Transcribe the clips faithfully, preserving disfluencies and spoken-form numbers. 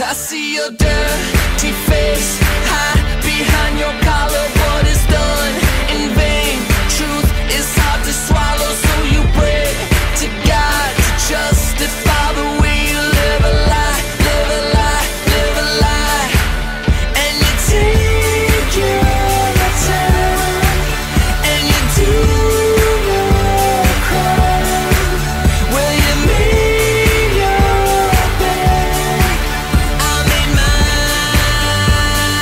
I see your dirty face hide behind your collar. What is done in vain? Truth is hard to swallow, so you pray to God to justify the way you live a lie, live a lie, live a lie. And you take your time, and you do your crime. Well, you made your bed, I made mine.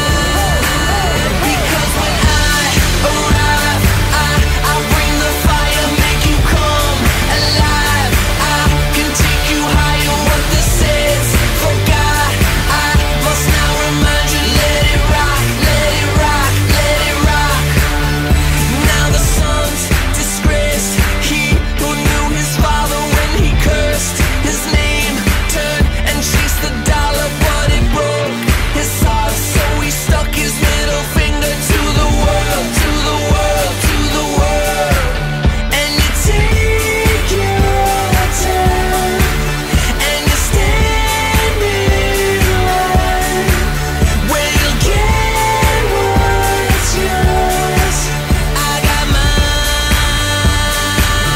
Because when I arrive, I, I bring the fire, make you come alive. I can take you higher, what this is. For God, I must now remind you, let it rock, let it rock, let it rock. Now the son's disgraced, he who knew his father when he cursed his name, turned and chased the dollar, but it broke his heart, so he stuck his middle finger to the world, to the world, to the world. And you take your time, and you stand in line, where you'll get what's yours. I got mine.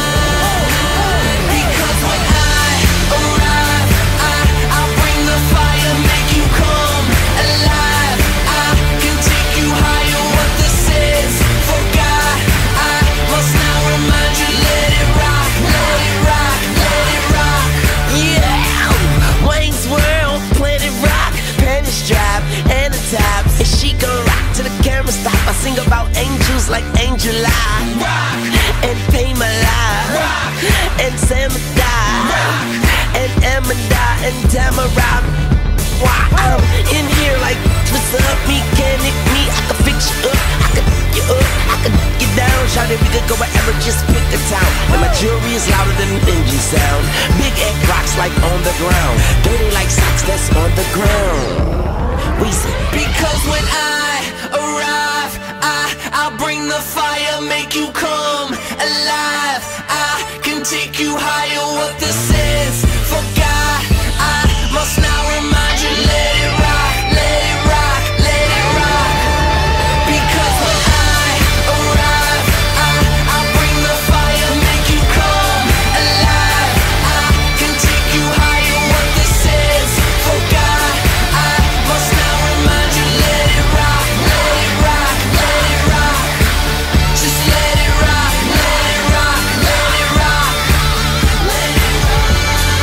Because when I arrive, I, I bring the fire, make you come alive. I can take you higher, what this is. For God, I must now remind you, let it rock, let it rock, let it rock. Yeah, Wayne's World, Planet Rock, panties drop, and the top. And she gon' rock till the camera stop. I sing about angels like Angel Eye, rock, and Pay My Life, rock, and Sam Die, and Amanda, and Tamara. Why I'm in here like, what's up, mechanic me? I can fix you up, I can pick you up, I can get down. Shout it, we could go wherever, just pick a town. And my jewelry is louder than an engine sound. Big egg rocks like on the ground, dirty like socks that's on the ground. We say, because when I arrive, I, I bring the fire, make you come alive. I can take you higher, what this is. For God, I must now remind you, let it rock, let it rock, let it rock. Because when I arrive, I, I bring the fire, make you come alive. I can take you higher, what this is. For God, I must now remind you, let it rock, let it rock, let it rock. Just let it rock, let it rock, let it rock, let it rock,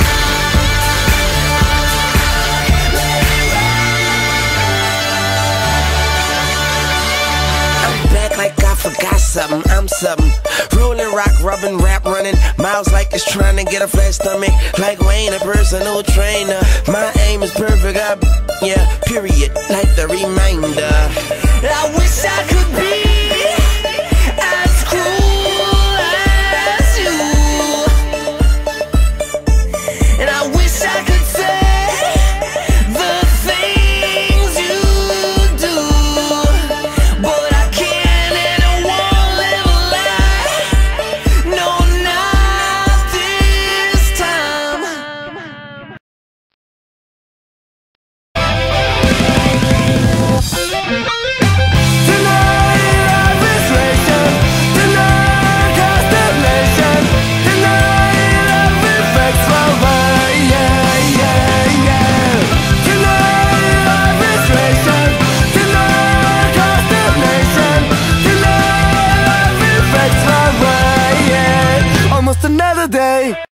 let it rock. I'm back like I forgot something, I'm something. Rolling, rock, rubbing, rap, running miles like it's trying to get a flat stomach. Like Wayne, a personal trainer. My aim is perfect, I, yeah, period, like the reminder. I wish I could be as cruel as you, and I wish I could say the things you do, but I can't and I won't live a lie. No, not this time. Almost another day.